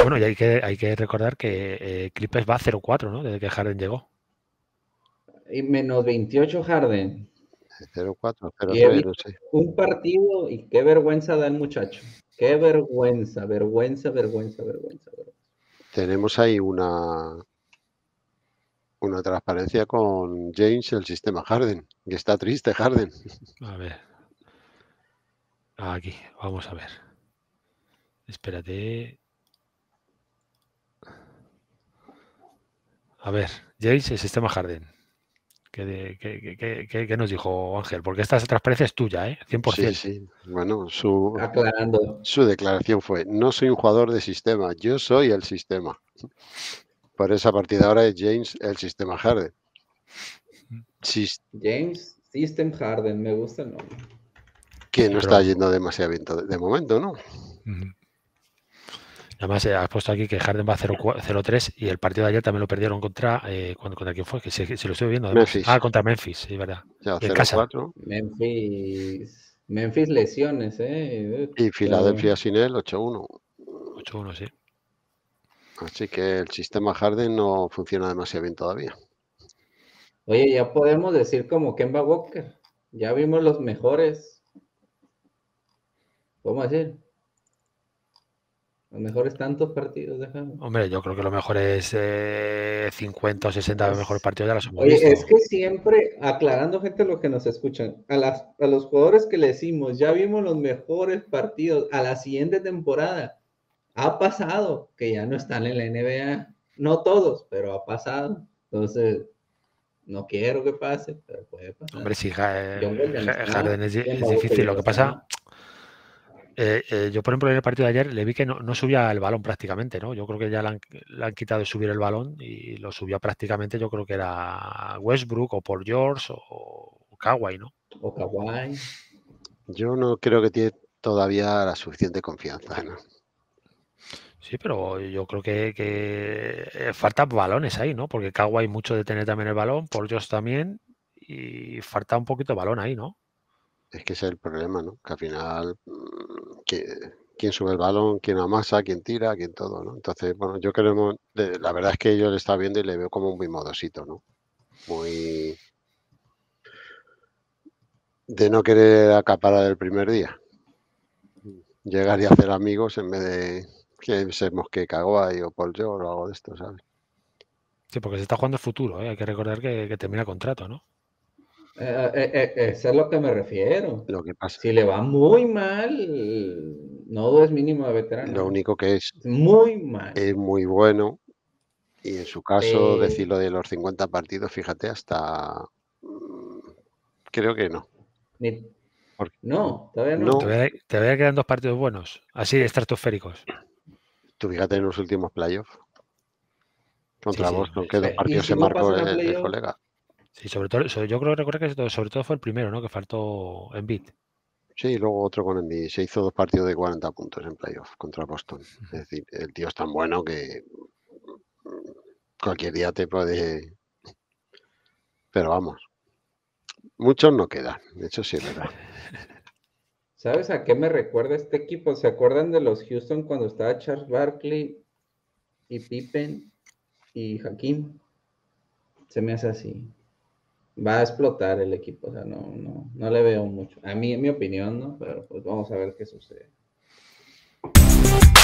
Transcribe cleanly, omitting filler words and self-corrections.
Bueno, y hay que recordar que Clippers va 0-4, ¿no? Desde que Harden llegó. Y menos 28 Harden. 0-4, Y he 0-3, no visto sé. un partido y qué vergüenza da el muchacho. Qué vergüenza, vergüenza, vergüenza, vergüenza, vergüenza. Tenemos ahí una transparencia con James, el sistema Harden, que está triste Harden. A ver. Aquí, vamos a ver. Espérate. A ver, James, el sistema Harden. ¿Qué nos dijo Ángel? Porque esta transparencia es tuya, ¿eh? 100%. Sí. Bueno, Aclarando. su declaración fue: no soy un jugador de sistema, yo soy el sistema. Por esa partida ahora es James el sistema Harden. James System Harden, me gusta el nombre. Que no está yendo demasiado bien de momento, ¿no? Además, has puesto aquí que Harden va 0-3 y el partido de ayer también lo perdieron contra quién fue, que se lo estoy viendo además. Memphis. Contra Memphis, sí, verdad. Ya, En casa. 0-4. Memphis lesiones, ¿eh? Y Filadelfia sin él, 8-1. 8-1, sí. Así que el sistema Harden no funciona demasiado bien todavía. Oye, ya podemos decir como Kemba Walker. Ya vimos los mejores. ¿Cómo decir? Los mejores tantos partidos de Harden. Hombre, yo creo que lo mejor es 50 o 60 mejores partidos ya los hemos Oye, visto. es que siempre, aclarando gente lo que nos escuchan, a los jugadores que le decimos, ya vimos los mejores partidos, a la siguiente temporada, ha pasado que ya no están en la NBA. No todos, pero ha pasado. Entonces, no quiero que pase, pero puede pasar. Hombre, sí, John Wall ya no está, Harden es Kemba Walker difícil. ya Lo no que está. pasa, yo por ejemplo en el partido de ayer le vi que no subía el balón prácticamente, ¿no? Yo creo que ya le han quitado de subir el balón y lo subió prácticamente, yo creo que era Westbrook o Paul George o Kawhi, ¿no? O Kawhi. Yo no creo que tiene todavía la suficiente confianza, ¿no? Sí, pero yo creo que faltan balones ahí, ¿no? Porque Kawhi mucho de tener también el balón, Paul George también, y falta un poquito de balón ahí, ¿no? Es que ese es el problema, ¿no? Que al final, quién sube el balón, quién amasa, quién tira, quién todo, ¿no? Entonces, bueno, yo creo, la verdad es que yo le estaba viendo y le veo como muy modosito, ¿no? Muy de no querer acaparar el primer día. Llegar y hacer amigos en vez de que se mosquee Kawhi o Paul George o algo de esto, ¿sabes? Sí, porque se está jugando el futuro, ¿eh? Hay que recordar que termina contrato, ¿no? Eso es lo que me refiero. Lo que pasa. Si le va muy mal, no es mínimo de veterano. Lo único que es muy mal. Es muy bueno. Y en su caso, decir lo de los 50 partidos, fíjate, hasta creo que no. No, todavía no. Todavía quedan 2 partidos buenos, así estratosféricos. Tú fíjate en los últimos playoffs contra Boston, que 2 ¿Y partidos si se no marcó pasan a el playoff? colega. Sí, sobre todo, yo creo que recuerdo que sobre todo fue el primero, ¿no? Que faltó Embiid. Sí, y luego otro con Embiid. Se hizo 2 partidos de 40 puntos en playoff contra Boston. Es decir, el tío es tan bueno que cualquier día te puede... Pero vamos, muchos no quedan, eso sí es verdad. ¿Sabes a qué me recuerda este equipo? ¿Se acuerdan de los Houston cuando estaba Charles Barkley y Pippen y Hakim? Se me hace así. Va a explotar el equipo, o sea, no le veo mucho. A mí, en mi opinión, ¿no? Pero pues vamos a ver qué sucede.